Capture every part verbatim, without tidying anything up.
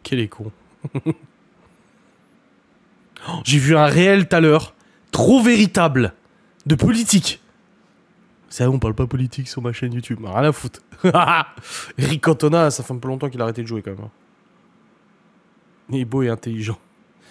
Quel est con. Oh, j'ai vu un réel tout à l'heure. Trop véritable. De politique. C'est vrai, on parle pas politique sur ma chaîne YouTube. Rien à foutre. Eric Cantona, ça fait un peu longtemps qu'il a arrêté de jouer quand même. Il est beau et intelligent.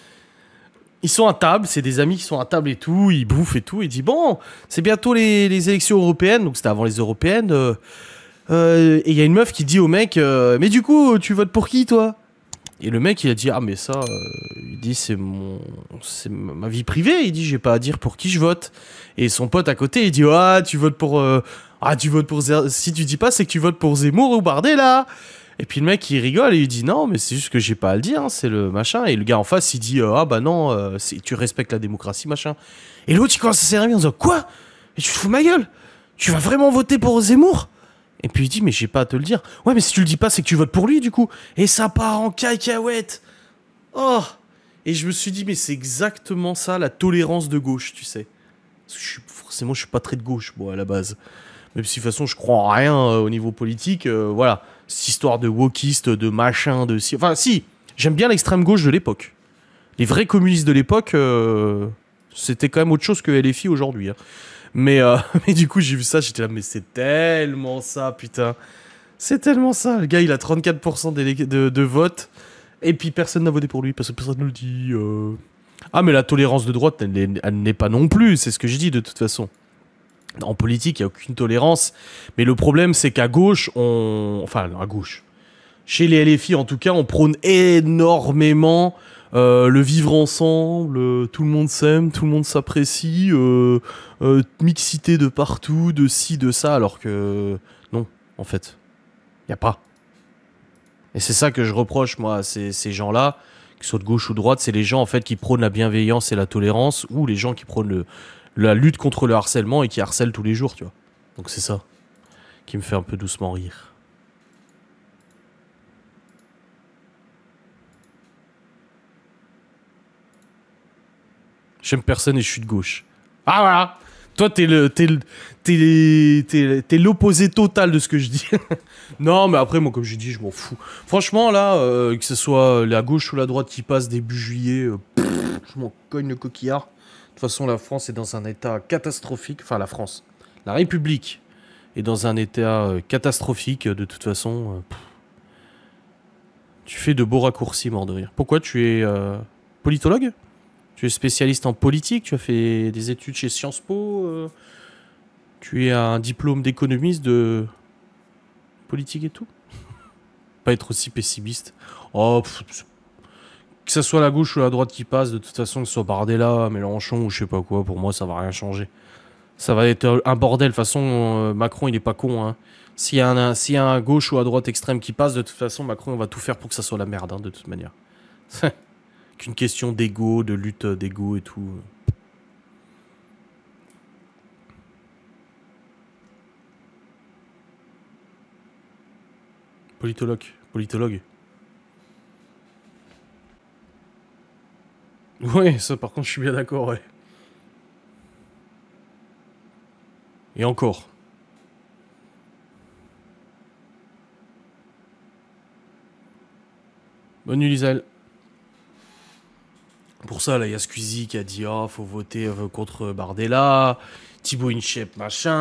Ils sont à table, c'est des amis qui sont à table et tout, ils bouffent et tout. Il dit bon, c'est bientôt les, les élections européennes, donc c'était avant les européennes. Euh, euh, et il y a une meuf qui dit au mec, euh, mais du coup, tu votes pour qui toi? Et le mec il a dit ah mais ça, euh, il dit c'est mon, c'est ma vie privée. Il dit j'ai pas à dire pour qui je vote. Et son pote à côté il dit ah tu votes pour, euh, ah tu votes pour, si tu dis pas c'est que tu votes pour Zemmour ou Bardella. Et puis le mec il rigole et il dit non mais c'est juste que j'ai pas à le dire, hein, c'est le machin. Et le gars en face il dit euh, ah bah non, euh, tu respectes la démocratie machin. Et l'autre il commence à s'énerver en disant quoi? Et tu te fous de ma gueule? Tu vas vraiment voter pour Zemmour? Et puis il dit mais j'ai pas à te le dire. Ouais mais si tu le dis pas c'est que tu votes pour lui du coup. Et ça part en cacahuète. Oh. Et je me suis dit mais c'est exactement ça la tolérance de gauche tu sais. Parce que je suis, forcément je suis pas très de gauche bon à la base. Même si de toute façon je crois en rien euh, au niveau politique, euh, voilà. Cette histoire de wokiste, de machin, de si... Enfin si, j'aime bien l'extrême gauche de l'époque. Les vrais communistes de l'époque, euh, c'était quand même autre chose que L F I aujourd'hui. Hein. Mais, euh, mais du coup j'ai vu ça, j'étais là, mais c'est tellement ça, putain. C'est tellement ça. Le gars il a trente-quatre pour cent de, de, de vote, et puis personne n'a voté pour lui, parce que personne ne le dit. Euh... Ah mais la tolérance de droite, elle n'est pas non plus, c'est ce que je dis de toute façon. En politique, il n'y a aucune tolérance. Mais le problème, c'est qu'à gauche, on... Enfin, à gauche. Chez les L F I, en tout cas, on prône énormément euh, le vivre ensemble, euh, tout le monde s'aime, tout le monde s'apprécie, euh, euh, mixité de partout, de ci, de ça, alors que... Non, en fait. Il n'y a pas. Et c'est ça que je reproche, moi, à ces, ces gens-là, qu'ils soient de gauche ou de droite, c'est les gens, en fait, qui prônent la bienveillance et la tolérance, ou les gens qui prônent le... la lutte contre le harcèlement et qui harcèle tous les jours, tu vois. Donc c'est ça qui me fait un peu doucement rire. J'aime personne et je suis de gauche. Ah voilà. Toi t'es le t'es t'es t'es t'es l'opposé total de ce que je dis. Non mais après moi comme j'ai dit je m'en fous. Franchement là euh, que ce soit la gauche ou la droite qui passe début juillet, euh, pff, je m'en cogne le coquillard. De toute façon, la France est dans un état catastrophique. Enfin, la France. La République est dans un état euh, catastrophique. De toute façon, euh, tu fais de beaux raccourcis, mort de rire. Pourquoi? Tu es euh, politologue? Tu es spécialiste en politique? Tu as fait des études chez Sciences Po? euh, Tu es un diplôme d'économiste de politique et tout? Pas être aussi pessimiste. Oh, pff, que ça soit la gauche ou la droite qui passe, de toute façon, que ce soit Bardella, Mélenchon ou je sais pas quoi, pour moi, ça va rien changer. Ça va être un bordel. De toute façon, euh, Macron, il est pas con. Hein. S'il y a un, s'il y a un gauche ou à droite extrême qui passe, de toute façon, Macron, on va tout faire pour que ça soit la merde, hein, de toute manière. Qu'une question d'ego, de lutte d'ego et tout. Politologue. Politologue. Ouais, ça par contre je suis bien d'accord, ouais. Et encore. Bonne nuit Lizel. Pour ça, là, il y a Squeezie qui a dit « Ah, oh, faut voter euh, contre Bardella, Thibaut Inchep, machin. »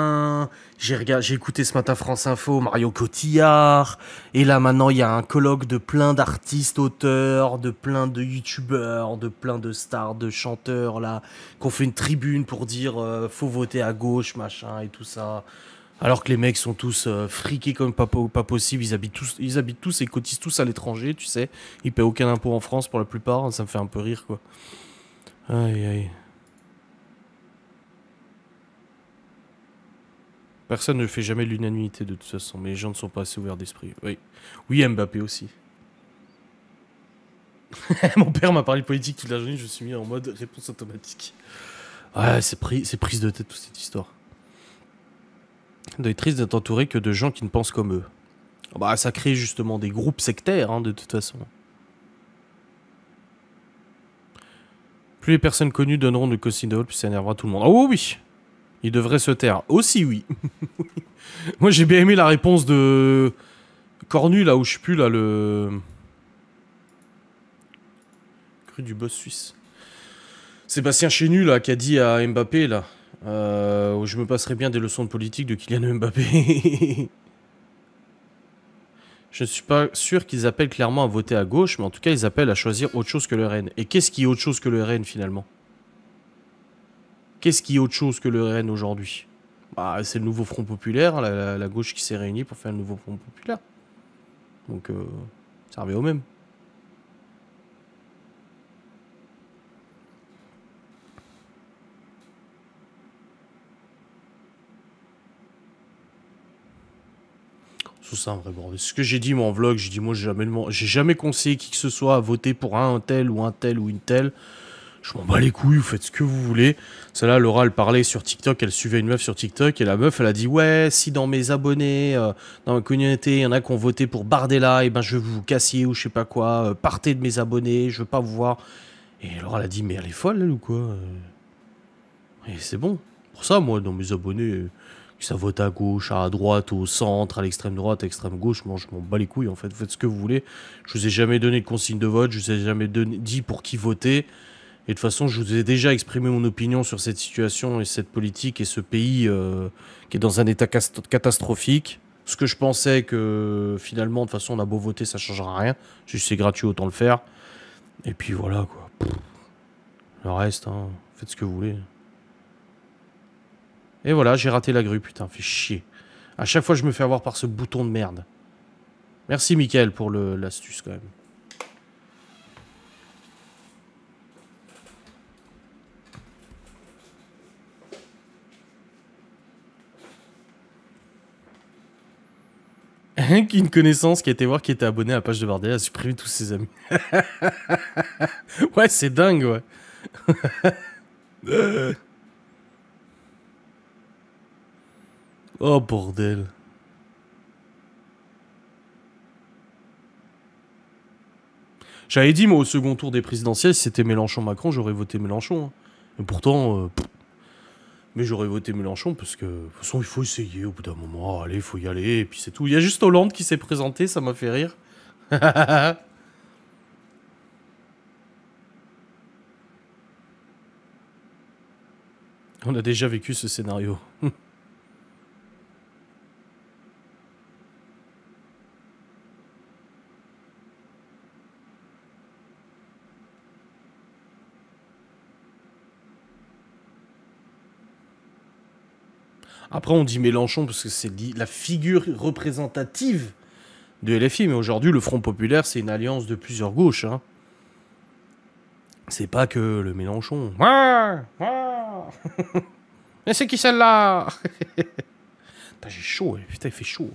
J'ai j'ai écouté ce matin France Info, Mario Cotillard. Et là, maintenant, il y a un colloque de plein d'artistes, auteurs, de plein de youtubeurs, de plein de stars, de chanteurs, là, qu'on fait une tribune pour dire euh, « Faut voter à gauche, machin, et tout ça. » Alors que les mecs sont tous euh, friqués comme pas, pas possible, ils habitent, tous, ils habitent tous et cotisent tous à l'étranger, tu sais. Ils paient aucun impôt en France pour la plupart, ça me fait un peu rire, quoi. Aïe, aïe. Personne ne fait jamais l'unanimité de toute façon, mais les gens ne sont pas assez ouverts d'esprit. Oui, oui, Mbappé aussi. Mon père m'a parlé de politique toute la journée, je me suis mis en mode réponse automatique. Ouais, c'est pris, c'est prise de tête toute cette histoire. Ça doit être triste d'être entouré que de gens qui ne pensent comme eux. Bah, ça crée justement des groupes sectaires, hein, de toute façon. Plus les personnes connues donneront de coccinol, plus ça énervera tout le monde. Oh oui! Il devrait se taire. Aussi, oui. Moi, j'ai bien aimé la réponse de Cornu, là où je suis plus, là, le... recrue du boss suisse. Sébastien Chenu, là, qui a dit à Mbappé, là, euh, je me passerai bien des leçons de politique de Kylian Mbappé. Je ne suis pas sûr qu'ils appellent clairement à voter à gauche, mais en tout cas, ils appellent à choisir autre chose que le R N. Et qu'est-ce qui est autre chose que le R N, finalement? Qu'est-ce qui est autre chose que le R N aujourd'hui? Bah, c'est le nouveau Front Populaire, la, la, la gauche qui s'est réunie pour faire le nouveau Front Populaire. Donc, euh, ça revient au même. C'est ça, un vrai bordel. C'est ce que j'ai dit, moi, en vlog. J'ai dit, moi, j'ai jamais, j'ai jamais conseillé qui que ce soit à voter pour un, un tel ou un tel ou une telle. Je m'en bats les couilles, vous faites ce que vous voulez. Celle-là, Laura, elle parlait sur TikTok, elle suivait une meuf sur TikTok, et la meuf, elle a dit, ouais, si dans mes abonnés, euh, dans ma communauté, il y en a qui ont voté pour Bardella, et ben je veux vous cassiez ou je sais pas quoi, euh, partez de mes abonnés, je veux pas vous voir. Et Laura, elle a dit, mais elle est folle, elle, ou quoi? Et c'est bon. Pour ça, moi, dans mes abonnés, ça vote à gauche, à droite, au centre, à l'extrême droite, à l'extrême gauche, moi, je m'en bats les couilles, en fait. Vous faites ce que vous voulez. Je vous ai jamais donné de consigne de vote, je vous ai jamais donné, dit pour qui voter. Et de toute façon, je vous ai déjà exprimé mon opinion sur cette situation et cette politique et ce pays euh, qui est dans un état catastrophique. Ce que je pensais que finalement, de toute façon, on a beau voter, ça changera rien. Juste c'est gratuit, autant le faire. Et puis voilà, quoi. Pff. Le reste, hein, faites ce que vous voulez. Et voilà, j'ai raté la grue, putain, fait chier. À chaque fois, je me fais avoir par ce bouton de merde. Merci, Mickaël, pour l'astuce, quand même. Une connaissance qui a été voir qui était abonné à la page de Bardella a supprimé tous ses amis. Ouais, c'est dingue, ouais. Oh, bordel. J'avais dit, moi, au second tour des présidentielles, si c'était Mélenchon-Macron, j'aurais voté Mélenchon. Hein. Et pourtant... Euh, mais j'aurais voté Mélenchon parce que, de toute façon, il faut essayer au bout d'un moment. Allez, il faut y aller, et puis c'est tout. Il y a juste Hollande qui s'est présenté, ça m'a fait rire. On a déjà vécu ce scénario. Après, on dit Mélenchon parce que c'est la figure représentative de L F I, mais aujourd'hui, le Front Populaire, c'est une alliance de plusieurs gauches. Hein. C'est pas que le Mélenchon. Ah, ah. Mais c'est qui celle-là? J'ai chaud, putain, il fait chaud.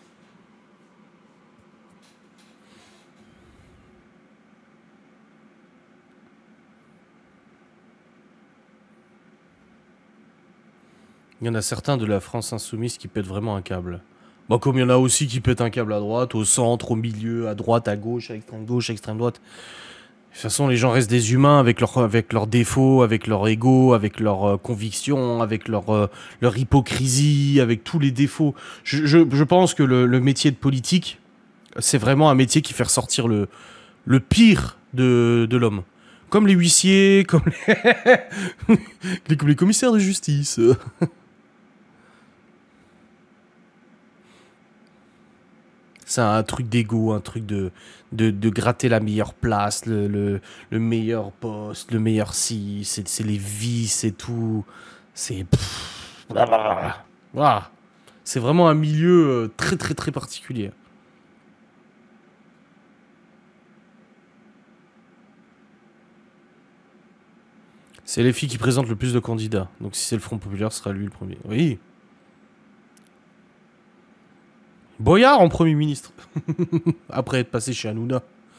Il y en a certains de la France insoumise qui pètent vraiment un câble. Bon, comme il y en a aussi qui pètent un câble à droite, au centre, au milieu, à droite, à gauche, à l'extrême gauche, à l'extrême droite. De toute façon, les gens restent des humains avec, leur, avec leurs défauts, avec leur ego, avec leurs euh, convictions, avec leur, euh, leur hypocrisie, avec tous les défauts. Je, je, je pense que le, le métier de politique, c'est vraiment un métier qui fait ressortir le, le pire de, de l'homme. Comme les huissiers, comme les, les, comme les commissaires de justice. C'est un truc d'ego, un truc de, de, de gratter la meilleure place, le, le, le meilleur poste, le meilleur si, c'est les vices et tout. C'est... Voilà. C'est vraiment un milieu très très très particulier. C'est les filles qui présentent le plus de candidats. Donc si c'est le Front Populaire, ce sera lui le premier. Oui. Boyard en Premier ministre. Après être passé chez Hanouna.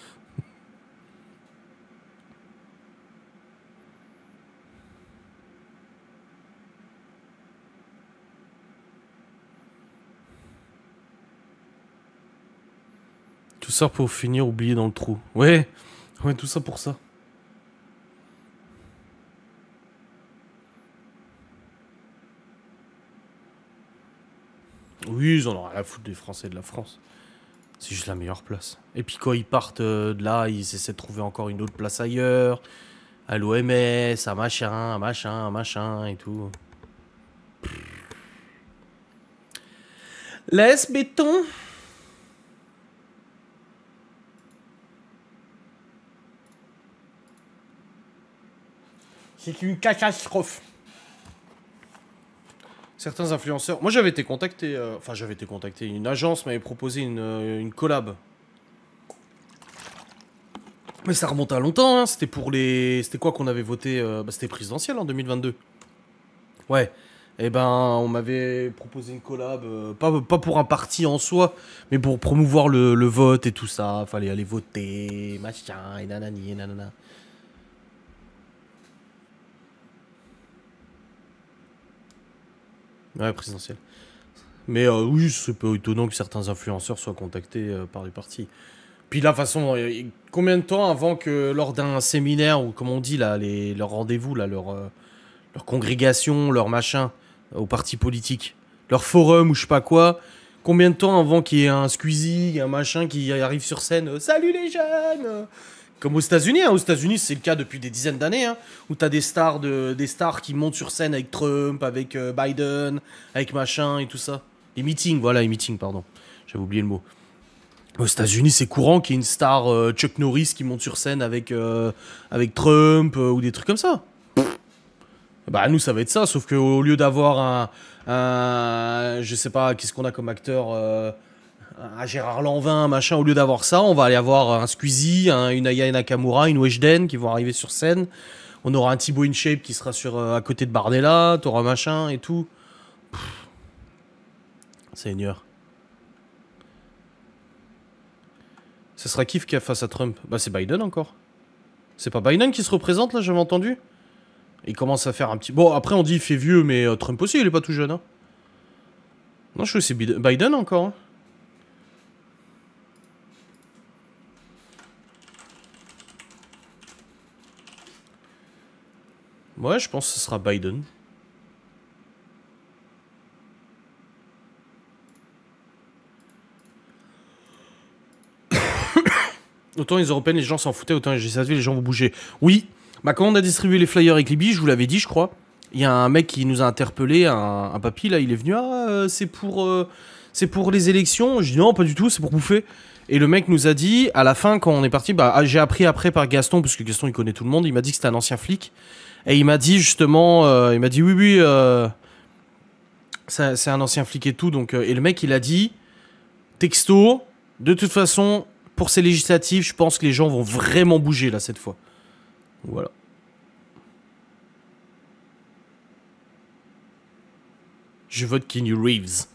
Tout ça pour finir oublié dans le trou. Ouais. Ouais, tout ça pour ça. Oui, ils en ont rien à foutre des Français de la France. C'est juste la meilleure place. Et puis quand ils partent euh, de là, ils essaient de trouver encore une autre place ailleurs. À l'O M S, à machin, à machin, à machin et tout. Laisse béton. C'est une catastrophe. Certains influenceurs... Moi j'avais été contacté... euh, Enfin j'avais été contacté. Une agence m'avait proposé une, euh, une collab. Mais ça remonte à longtemps, hein. C'était pour les... C'était quoi qu'on avait voté euh... bah, c'était présidentiel en deux mille vingt-deux. Ouais. Et ben on m'avait proposé une collab. Euh, pas, pas pour un parti en soi, mais pour promouvoir le, le vote et tout ça. Fallait aller voter, machin, et nanani, et nanana. Ouais, présidentiel. Mais euh, oui, c'est pas étonnant que certains influenceurs soient contactés euh, par les partis. Puis là, de toute façon, euh, combien de temps avant que lors d'un séminaire, ou comme on dit, là, les, leur rendez-vous, là, leur, euh, leur congrégation, leur machin, euh, au parti politique, leur forum ou je sais pas quoi, combien de temps avant qu'il y ait un Squeezie, un machin qui arrive sur scène, euh, salut les jeunes! Comme aux États-Unis, hein. Aux États-Unis, c'est le cas depuis des dizaines d'années, hein, où t'as des stars, de, des stars qui montent sur scène avec Trump, avec euh, Biden, avec machin et tout ça. Les meetings, voilà, les meetings, pardon. J'avais oublié le mot. Aux États-Unis, c'est courant qu'il y ait une star euh, Chuck Norris qui monte sur scène avec, euh, avec Trump euh, ou des trucs comme ça. Bah, nous, ça va être ça, sauf qu'au lieu d'avoir un, un. Je sais pas, qu'est-ce qu'on a comme acteur euh, un Gérard Lanvin, machin, au lieu d'avoir ça, on va aller avoir un Squeezie, un, une Aya Nakamura, une Weshden qui vont arriver sur scène. On aura un Thibaut InShape qui sera sur, euh, à côté de Bardella, t'auras machin et tout. Pff. Seigneur. Ce sera qui qui a face à Trump? Bah c'est Biden encore. C'est pas Biden qui se représente là, j'avais entendu. Il commence à faire un petit... Bon, après on dit il fait vieux, mais euh, Trump aussi, il est pas tout jeune. Hein. Non, je crois que c'est Biden encore. Hein. Ouais, je pense que ce sera Biden. Autant les Européennes, les gens s'en foutaient, autant les G sept V, les gens vont bouger. Oui, bah quand on a distribué les flyers avec Libby, je vous l'avais dit, je crois. Il y a un mec qui nous a interpellé, un, un papy, là, il est venu, ah, euh, c'est pour, euh, c'est pour les élections. Je dis non, pas du tout, c'est pour bouffer. Et le mec nous a dit, à la fin, quand on est parti, bah, j'ai appris après par Gaston, parce que Gaston, il connaît tout le monde, il m'a dit que c'était un ancien flic. Et il m'a dit, justement, euh, il m'a dit, oui, oui, euh, c'est un ancien flic et tout. Donc, euh, et le mec, il a dit, texto, de toute façon, pour ces législatives, je pense que les gens vont vraiment bouger, là, cette fois. Voilà. Je vote Keanu Reeves.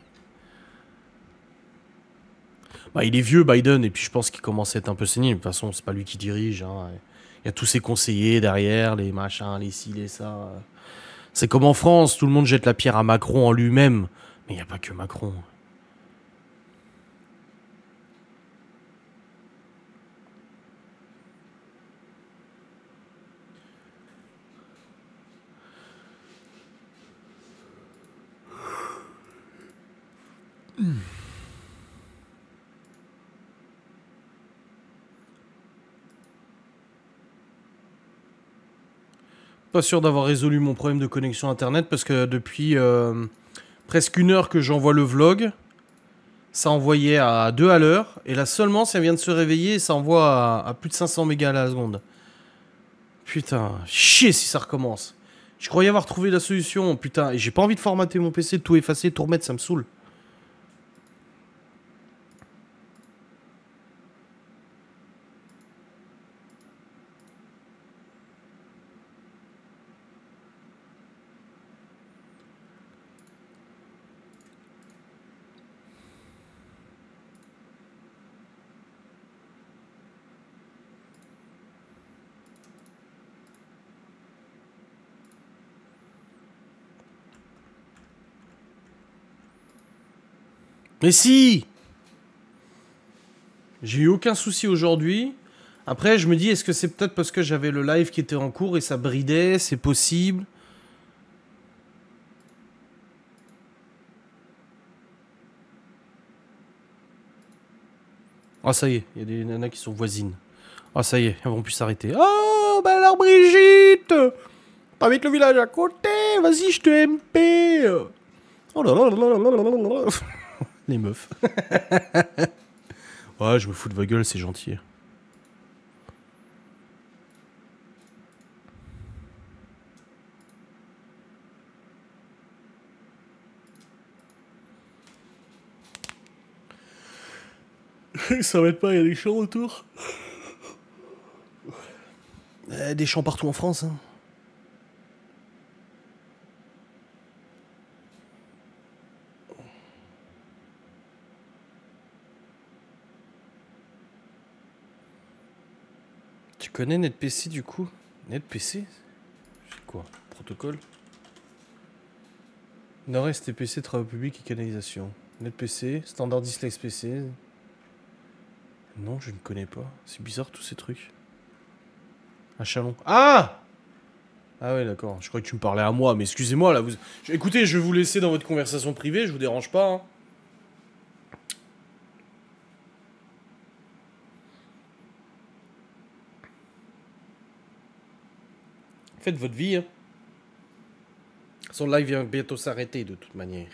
Bah, il est vieux, Biden, et puis je pense qu'il commence à être un peu saigné. De toute façon, c'est pas lui qui dirige. Hein. Il y a tous ses conseillers derrière, les machins, les ci, les ça. C'est comme en France, tout le monde jette la pierre à Macron en lui-même. Mais il n'y a pas que Macron. Hmm. Pas sûr d'avoir résolu mon problème de connexion internet parce que depuis euh, presque une heure que j'envoie le vlog, ça envoyait à deux à l'heure et là seulement ça vient de se réveiller et ça envoie à, à plus de cinq cents mégas à la seconde. Putain, chier si ça recommence. Je croyais avoir trouvé la solution, putain, et j'ai pas envie de formater mon P C, de tout effacer, de tout remettre, ça me saoule. Mais si! J'ai eu aucun souci aujourd'hui. Après, je me dis, est-ce que c'est peut-être parce que j'avais le live qui était en cours et ça bridait? C'est possible. Ah, ça y est, il y a des nanas qui sont voisines. Ah, ça y est, elles vont plus s'arrêter. Oh, bah alors Brigitte, t'habites le village à côté, vas-y, je te M P. Oh là là là là là là là là. Les meufs. Ouais, je me fous de vos gueules, c'est gentil. Ça m'aide pas, il y a des champs autour. Euh, des champs partout en France. Hein. Tu connais NetPC du coup? NetPC? C'est quoi? Protocole? Nord-Est T P C, travaux publics et canalisation. NetPC, standard Dyslex P C. Non, je ne connais pas. C'est bizarre tous ces trucs. Un chalon. Ah! Ah ouais, d'accord. Je croyais que tu me parlais à moi, mais excusez-moi là. Vous... Écoutez, je vais vous laisser dans votre conversation privée, je vous dérange pas. Hein. Faites votre vie. Hein. Son live vient bientôt s'arrêter de toute manière.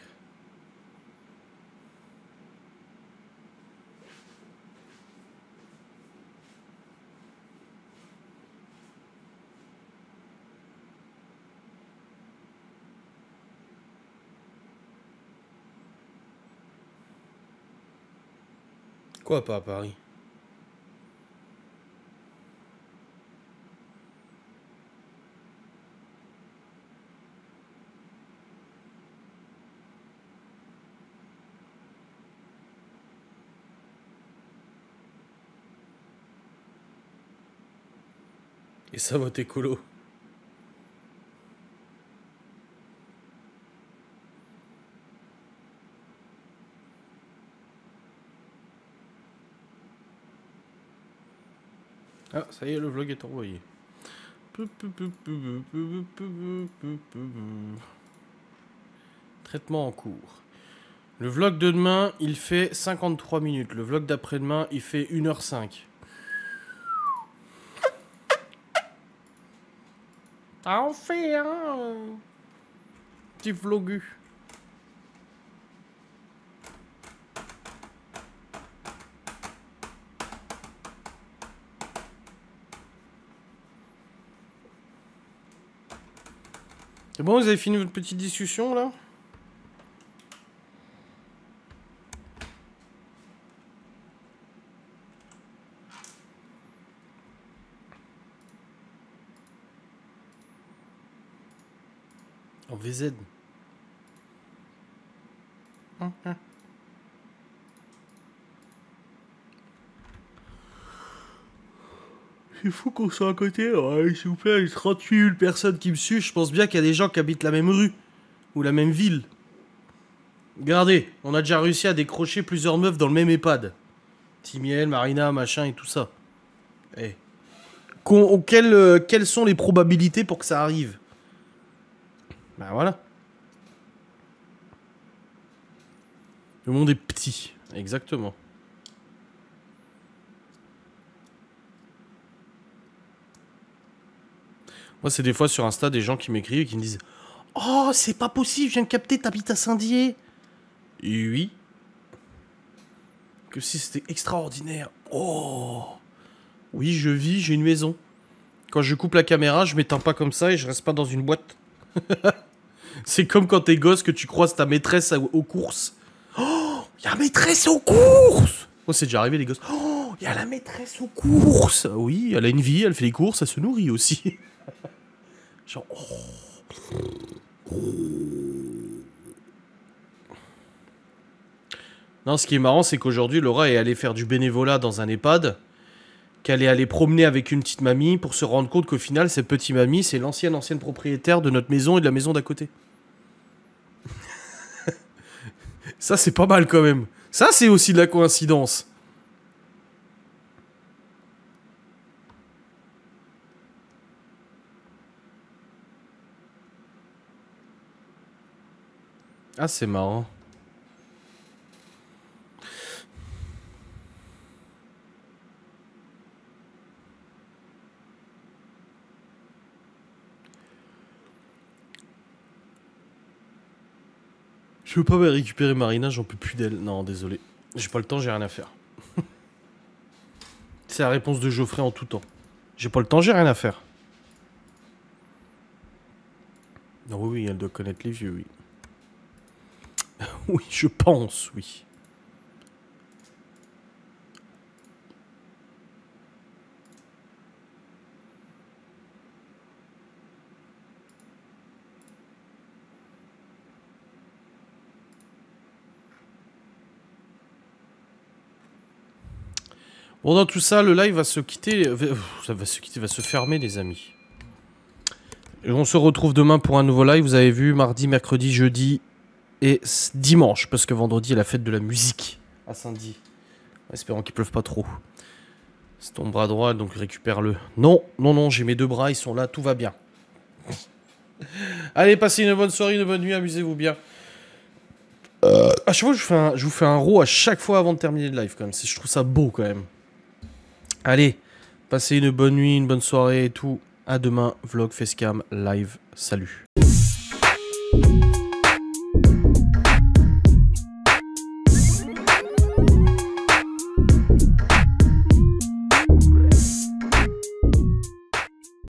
Quoi, pas à Paris? Et ça, votre écolo? Ah, ça y est, le vlog est envoyé. Traitement en cours. Le vlog de demain, il fait cinquante-trois minutes. Le vlog d'après-demain, il fait une heure cinq. T'as en fait, hein? Petit vlogu. C'est bon, vous avez fini votre petite discussion, là? En V Z. Hum, hum. C'est fou qu'on soit à côté. Ouais, s'il vous plaît, il y a trente-huit mille personnes qui me suivent. Je pense bien qu'il y a des gens qui habitent la même rue. Ou la même ville. Regardez, on a déjà réussi à décrocher plusieurs meufs dans le même EHPAD. Timiel, Marina, machin et tout ça. Eh. Qu'on- quelles, euh, quelles sont les probabilités pour que ça arrive? Ben voilà. Le monde est petit. Exactement. Moi, c'est des fois sur Insta des gens qui m'écrivent et qui me disent « Oh, c'est pas possible, je viens de capter, t'habites à Saint-Dié !» Oui. Que si c'était extraordinaire. Oh. Oui, je vis, j'ai une maison. Quand je coupe la caméra, je m'éteins pas comme ça et je reste pas dans une boîte. C'est comme quand t'es gosse que tu croises ta maîtresse aux courses. Oh, y'a maîtresse aux courses. Oh, c'est déjà arrivé les gosses. Oh, y'a la maîtresse aux courses. Oui, elle a une vie, elle fait les courses, elle se nourrit aussi. Genre, oh. Non, ce qui est marrant, c'est qu'aujourd'hui, Laura est allée faire du bénévolat dans un EHPAD, qu'elle est allée promener avec une petite mamie pour se rendre compte qu'au final, cette petite mamie, c'est l'ancienne ancienne propriétaire de notre maison et de la maison d'à côté. Ça, c'est pas mal quand même. Ça, c'est aussi de la coïncidence. Ah, c'est marrant. Je veux pas me récupérer Marina, j'en peux plus d'elle. Non, désolé. J'ai pas le temps, j'ai rien à faire. C'est la réponse de Geoffrey en tout temps. J'ai pas le temps, j'ai rien à faire. Non, oui, oui, elle doit connaître les vieux, oui. Oui, je pense, oui. Bon, dans tout ça, le live va se quitter. Ça va se quitter, va se fermer, les amis. Et on se retrouve demain pour un nouveau live. Vous avez vu, mardi, mercredi, jeudi et dimanche. Parce que vendredi est la fête de la musique à Saint-Denis. Espérons qu'il pleuve pas trop. C'est ton bras droit, donc récupère-le. Non, non, non, j'ai mes deux bras, ils sont là, tout va bien. Allez, passez une bonne soirée, une bonne nuit, amusez-vous bien. Euh, à chaque fois, je vous fais un, je vous fais un row à chaque fois avant de terminer le live, quand même. Je trouve ça beau, quand même. Allez, passez une bonne nuit, une bonne soirée et tout. À demain, vlog, facecam, live. Salut.